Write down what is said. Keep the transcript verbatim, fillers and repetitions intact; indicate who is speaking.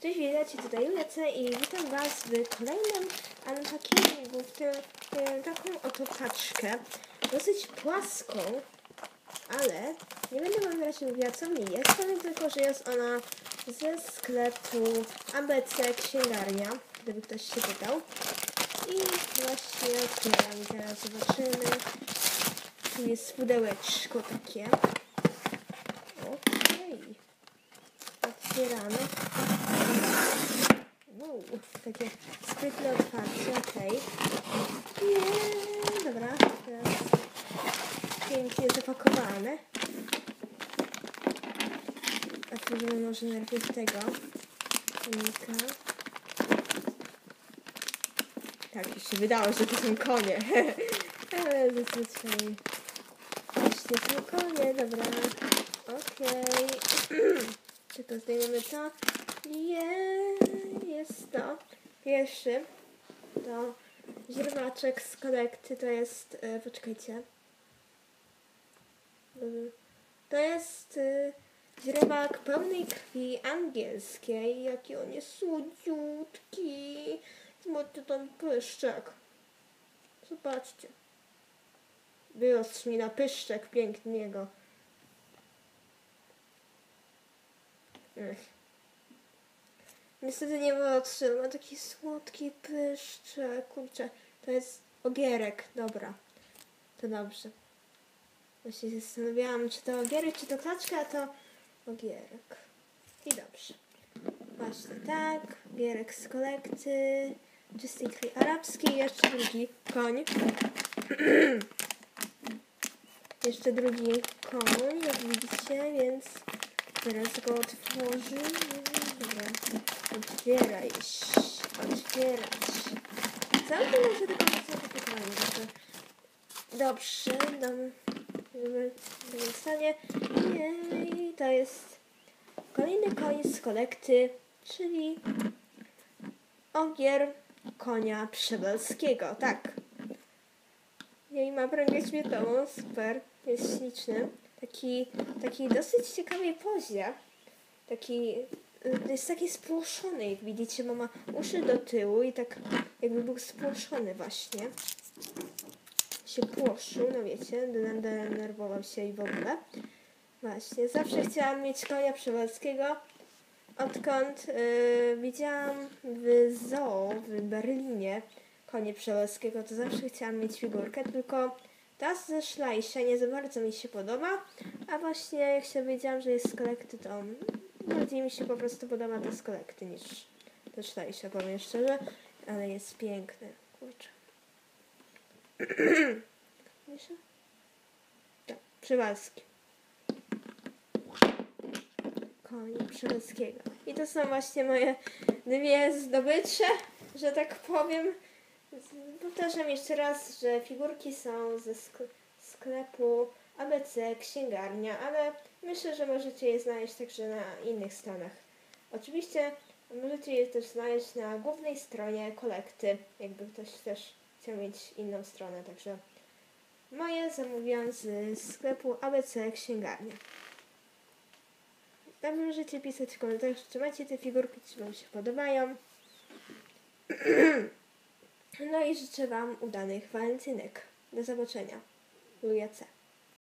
Speaker 1: Cześć, witajcie, tutaj Julia C i witam Was w kolejnym unpackingu, w tym y, taką oto paczkę, dosyć płaską, ale nie będę Wam teraz mówiła, co w niej jest, powiem tylko, że jest ona ze sklepu A B C Księgarnia, gdyby ktoś się pytał. I właśnie otwieram i teraz zobaczymy. Tu jest pudełeczko takie. Okej. Otwieramy. Wow, takie sprytne otwarcie, okej. Okay. Dobra, teraz pięknie zapakowane. Otworzymy może najpierw tego konika. Tak, już się wydało, że to są konie. Ale zazwyczaj właśnie są konie, dobra. Okej. Okay. Tylko zdejmiemy to. Je, jest to. Pierwszy to źrebaczek z kolekty. To jest, e, poczekajcie. To jest e, źrebak pełnej krwi angielskiej. Jaki on jest słodziutki. Zobaczcie ten pyszczek. Zobaczcie. Wyrósł mi na pyszczek pięknego. Ech. Niestety nie wyrośł, ma taki słodki pyszczek. Kurczę, to jest ogierek. Dobra, to dobrze. Właśnie się zastanawiałam, czy to ogierek, czy to klaczka, a to ogierek. I dobrze. Właśnie tak, ogierek z kolekty, czystej krwi arabskiej i jeszcze drugi koń. Jeszcze drugi koń, jak widzicie, więc teraz go otworzę. Dobra, otwieraj, otwierać. Cały to może tylko zapakowanie. Dobrze, dam, żeby w stanie. I to jest kolejny koń z kolekty, czyli ogier konia przewalskiego, tak. I ma pręgę świetlową, super, jest śliczny. Taki, taki dosyć ciekawej pozie. Taki, jest taki spłoszony, jak widzicie, bo ma uszy do tyłu i tak jakby był spłoszony właśnie. Się płoszył, no wiecie, denerwował się i w ogóle. Właśnie, zawsze chciałam mieć konia przewalskiego, odkąd yy, widziałam w zoo w Berlinie konie przewalskiego, to zawsze chciałam mieć figurkę, tylko ta ze Szlajsia nie za bardzo mi się podoba, a właśnie jak się dowiedziałam, że jest z kolekty, to bardziej mi się po prostu podoba ta z kolekty niż ta Szlajsia, powiem szczerze, ale jest piękny, kurczę. Tak, przewalski. Konia przewalskiego. I to są właśnie moje dwie zdobycze, że tak powiem. Powtarzam jeszcze raz, że figurki są ze sklepu A B C Księgarnia, ale myślę, że możecie je znaleźć także na innych stronach. Oczywiście możecie je też znaleźć na głównej stronie kolekty, jakby ktoś też chciał mieć inną stronę, także moje zamówiłam z sklepu A B C Księgarnia. Tam możecie pisać w komentarzach, czy macie te figurki, czy Wam się podobają. No i życzę Wam udanych walentynek. Do zobaczenia. Julia C.